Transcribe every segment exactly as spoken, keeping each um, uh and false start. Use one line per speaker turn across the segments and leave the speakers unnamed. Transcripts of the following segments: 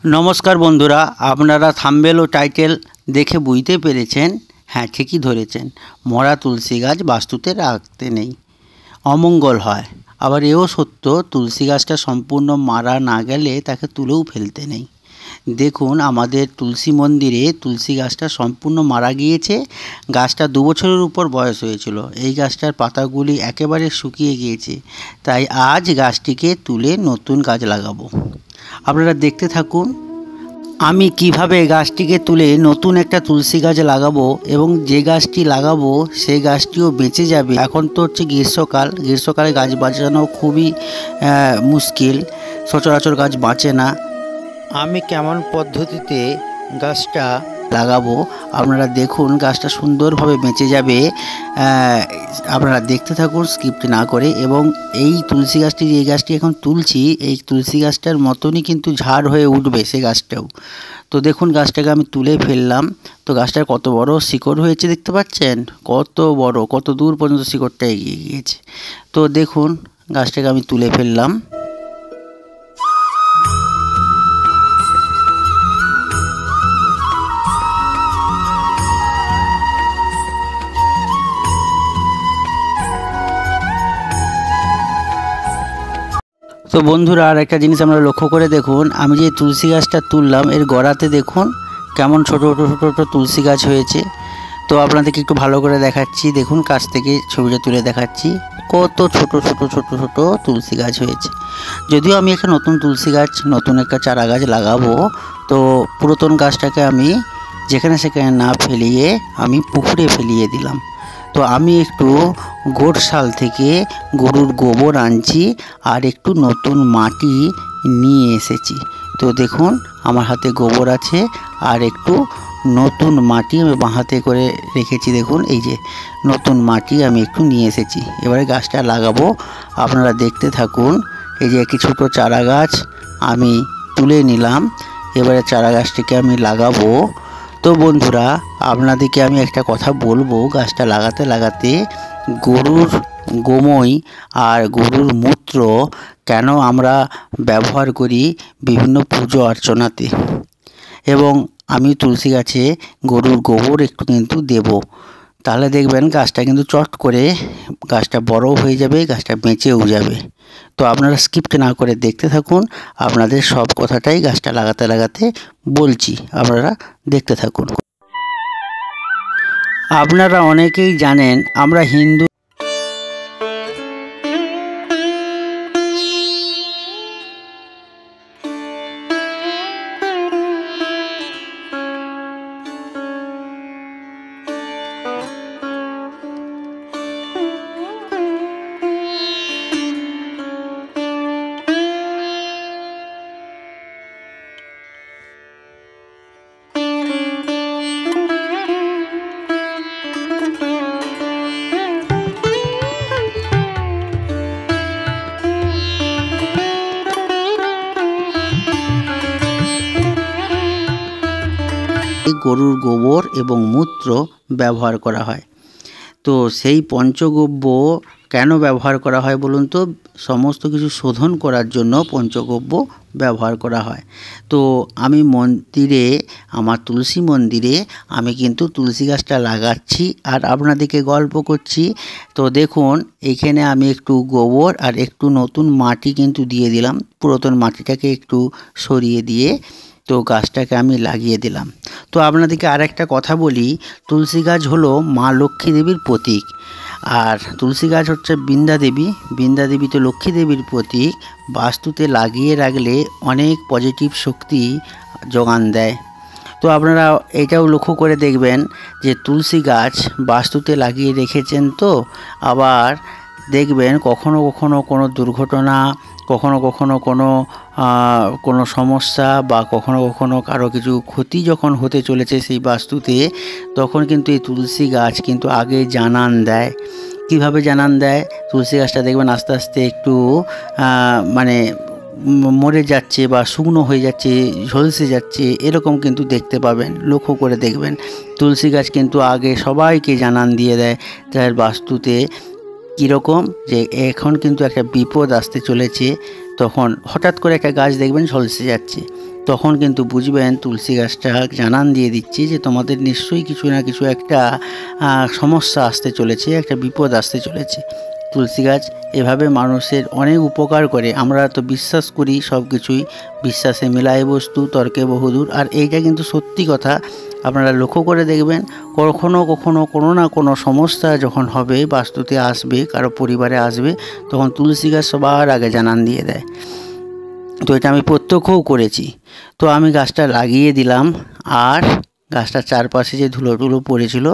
नमस्कार बंधुरा आपनारा थाम्बनेल और टाइटेल देखे बुझते पेरेछेन। हाँ ठीकई धरेछेन, मरा तुलसी गाछ बास्तुते राखते नेই, अमंगल हय। आबार एও सत्य तुलसी गाछटा सम्पूर्ण मारा ना गेले ताके तुलेও फेलते नेই। देखुन आमादेर तुलसी मंदिरे तुलसी गाछटा सम्पूर्ण मारा गिয়েছে। गाछटा दो बछरेर ऊपर बयस हয়েছিল। এই গাছটার পাতাগুলি একেবারে শুকিয়ে গিয়েছে, তাই আজ গাছটিকে তুলে নতুন গাছ লাগাবো। আপনারা দেখতে থাকুন আমি কিভাবে গাছটিকে তুলে নতুন একটা তুলসী গাছ লাগাবো এবং যে গাছটি লাগাবো সেই গাছটিও বেঁচে যাবে। এখন তো হচ্ছে গ্রীষ্মকাল, গ্রীষ্মকালে গাছ বাঁচানো খুবই মুশকিল, সচরাচর গাছ বাঁচে না। আমি কেমন পদ্ধতিতে গাছটা লাগাবো আপনারা দেখুন, গাছটা সুন্দরভাবে বেঁচে যাবে। আপনারা দেখতে থাকুন স্কিপ না করে। এবং এই তুলসী গাছটি যে গাছটি এখন তুলছি এই তুলসী গাছটার মতনই কিন্তু ঝাড় হয়ে উঠবে সেই গাছটাও। তো দেখুন গাছটাকে আমি তুলে ফেললাম। তো গাছটার কত বড় শিকড় হয়েছে দেখতে পাচ্ছেন, কত বড়, কত দূর পর্যন্ত শিকড়টা এগিয়ে গিয়েছে। তো দেখুন গাছটাকে আমি তুলে ফেললাম। तो बंधुरा और एक जिनिस आमरा लक्ष्य करे देखुन, आमी जे तुलसी गाछटा तुललाम एर गोड़ाते देखुन केमन छोटो छोटो छोटो छोटो तुलसी गाछ हয়েছে। तो आपनादेरके एकटु भालो करे देखाচ্ছি, देखुन काछ थेके छबिटा तुले देखाচ্ছি कत छोटो छोटो छोटो छोटो तुलसी गाछ हয়েছে। যদিও আমি একটা নতুন তুলসী গাছ নতুন একটা চারা গাছ লাগাবো, তো পুরাতন গাছটাকে আমি যেখানে সেখানে না ফেলিয়ে আমি পুকুরে ফেলিয়ে দিলাম। তো আমি একটু গোড়শাল থেকে গরুর গোবর আনছি আর একটু নতুন মাটি নিয়ে এসেছি। তো দেখুন আমার হাতে গোবর আছে আর একটু নতুন মাটি আমি বাঁ হাতে করে রেখেছি। দেখুন এই যে নতুন মাটি আমি একটু নিয়ে এসেছি। এবারে গাছটা লাগাবো, আপনারা দেখতে থাকুন। এই যে একটি ছোটো চারা গাছ আমি তুলে নিলাম, এবারে চারা গাছটিকে আমি লাগাবো। তো বন্ধুরা আপনাদেরকে আমি একটা কথা বলবো, গাছটা লাগাতে লাগাতে গরুর গোময় আর গরুর মূত্র কেন আমরা ব্যবহার করি বিভিন্ন পুজো অর্চনাতে, এবং আমি তুলসী গাছে গরুর গোবর একটু কিন্তু দেব। তাহলে দেখবেন গাছটা কিন্তু চট করে গাছটা বড় হয়ে যাবে, গাছটা বেঁচেও যাবে। তো আপনারা স্কিপ না করে দেখতে থাকুন, আপনাদের সব কথাটাই গাছটা লাগাতে লাগাতে বলছি, আপনারা দেখতে থাকুন। আপনারা অনেকেই জানেন আমরা হিন্দু গরুর গোবর এবং মূত্র ব্যবহার করা হয়। তো সেই পঞ্চগব্য কেন ব্যবহার করা হয় বলুন তো? সমস্ত কিছু শোধন করার জন্য পঞ্চগব্য ব্যবহার করা হয়। তো আমি মন্দিরে, আমার তুলসী মন্দিরে আমি কিন্তু তুলসী গাছটা লাগাচ্ছি আর আপনাদেরকে গল্প করছি। তো দেখুন এইখানে আমি একটু গোবর আর একটু নতুন মাটি কিন্তু দিয়ে দিলাম, পুরাতন মাটিটাকে একটু সরিয়ে দিয়ে তো গাছটাকে আমি লাগিয়ে দিলাম। তো আপনাদেরকে আর একটা কথা বলি, তুলসী গাছ হলো মা লক্ষ্মী দেবীর প্রতীক, আর তুলসী গাছ হচ্ছে বৃন্দা দেবী, বৃন্দা দেবী তো লক্ষ্মী দেবীর প্রতীক। বাস্তুতে লাগিয়ে রাখলে অনেক পজিটিভ শক্তি যোগান দেয়। তো আপনারা এটাও লক্ষ্য করে দেখবেন যে তুলসী গাছ বাস্তুতে লাগিয়ে রেখেছেন, তো আবার দেখবেন কখনো কখনো কোনো দুর্ঘটনা, কখনো কখনো কোনো কোনো সমস্যা বা কখনো কখনো কারো কিছু ক্ষতি যখন হতে চলেছে সেই বাস্তুতে, তখন কিন্তু এই তুলসী গাছ কিন্তু আগে জানান দেয়। কিভাবে জানান দেয়? তুলসী গাছটা দেখবেন আস্তে আস্তে একটু মানে মরে যাচ্ছে বা শুকনো হয়ে যাচ্ছে, ঝলসে যাচ্ছে, এরকম কিন্তু দেখতে পাবেন, লক্ষ্য করে দেখবেন। তুলসী গাছ কিন্তু আগে সবাইকে জানান দিয়ে দেয় তার বাস্তুতে কীরকম যে এখন কিন্তু একটা বিপদ আসতে চলেছে, তখন হঠাৎ করে একটা গাছ দেখবেন ঝলসে যাচ্ছে, তখন কিন্তু বুঝবেন তুলসী গাছটা জানান দিয়ে দিচ্ছে যে তোমাদের নিশ্চয়ই কিছু না কিছু একটা সমস্যা আসতে চলেছে, একটা বিপদ আসতে চলেছে। তুলসী গাছ এভাবে মানুষের অনেক উপকার করে। আমরা তো বিশ্বাস করি সব কিছুই, বিশ্বাসে মিলায় বস্তু তর্কে বহুদূর। আর এইটা কিন্তু সত্যি কথা। আপনারা লক্ষ্য করে দেখবেন, কখনো কখনো কোনো না কোনো সমস্যা যখন হবে, বাস্তুতে আসবে, কারো পরিবারে আসবে, তখন তুলসী গাছ সবার আগে জানান দিয়ে দেয়। তো এটা আমি প্রত্যক্ষও করেছি। তো আমি গাছটা লাগিয়ে দিলাম, আর গাছটার চারপাশে যে ধুলো টুলো পড়েছিল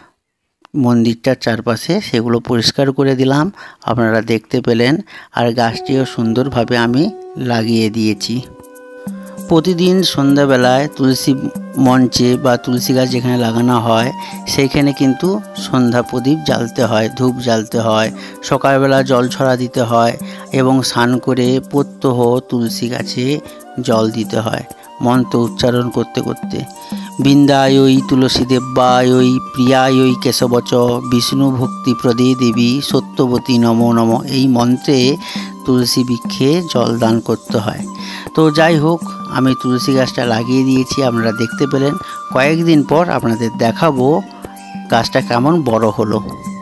মন্দিরটার চারপাশে, সেগুলো পরিষ্কার করে দিলাম, আপনারা দেখতে পেলেন। আর গাছটিও সুন্দরভাবে আমি লাগিয়ে দিয়েছি। প্রতিদিন সন্ধ্যাবেলায় তুলসী মঞ্চে বা তুলসী গাছ যেখানে লাগানো হয় সেইখানে কিন্তু সন্ধ্যা প্রদীপ জ্বালতে হয়, ধূপ জ্বালতে হয়, সকালবেলা জল ছড়া দিতে হয় এবং স্নান করে প্রত্যহ তুলসী গাছে জল দিতে হয় মন্ত্র উচ্চারণ করতে করতে। বৃন্দায়ই তুলসী দেব্যায়ই প্রিয়ায়ই কেশবচ বিষ্ণু ভক্তি প্রদে দেবী সত্যবতী নমো নমঃ, এই মন্ত্রে তুলসী বৃক্ষে জল দান করতে হয়। তো যাই হোক, আমি তুলসী গাছটা লাগিয়ে দিয়েছি, আপনারা দেখতে পেলেন। কয়েকদিন পর আপনাদের দেখাবো গাছটা কেমন বড় হলো।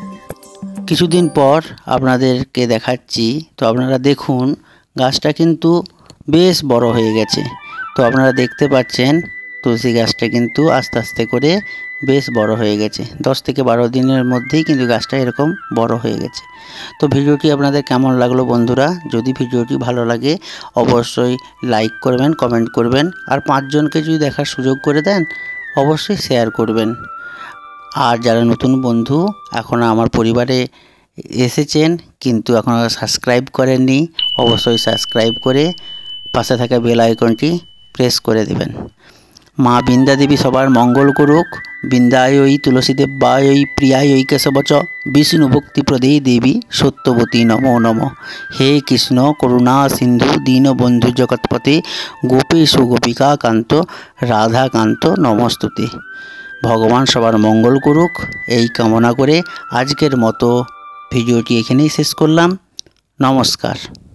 কিছুদিন পর আপনাদেরকে দেখাচ্ছি। তো আপনারা দেখুন, গাছটা কিন্তু বেশ বড় হয়ে গেছে। তো আপনারা দেখতে পাচ্ছেন তুলসী গাছটা কিন্তু আস্তে আস্তে করে বেশ বড় হয়ে গেছে। দশ থেকে বারো দিনের মধ্যেই কিন্তু গাছটা এরকম বড় হয়ে গেছে। তো ভিডিওটি আপনাদের কেমন লাগলো বন্ধুরা? যদি ভিডিওটি ভালো লাগে অবশ্যই লাইক করবেন, কমেন্ট করবেন, আর পাঁচজনকে যদি দেখার সুযোগ করে দেন অবশ্যই শেয়ার করবেন। আর যারা নতুন বন্ধু এখনও আমার পরিবারে এসেছেন কিন্তু এখনও সাবস্ক্রাইব করেননি, অবশ্যই সাবস্ক্রাইব করে পাশে থাকা বেল আইকনটি প্রেস করে দেবেন। মা বৃন্দা দেবী সবার মঙ্গল করুক। বৃন্দায়ই তুলসী দেব্যায়ই প্রিয়ায়ই কেশবচ বিষ্ণু ভক্তি প্রদেই দেবী সত্যবতী নমো নমঃ। হে কৃষ্ণ করুণা সিন্ধু দীনবন্ধু জগৎপতে গোপেশু গোপিকা কান্ত রাধাকান্ত নমস্তুতে। ভগবান সবার মঙ্গল করুক এই কামনা করে আজকের মতো ভিডিওটি এখানেই শেষ করলাম। নমস্কার।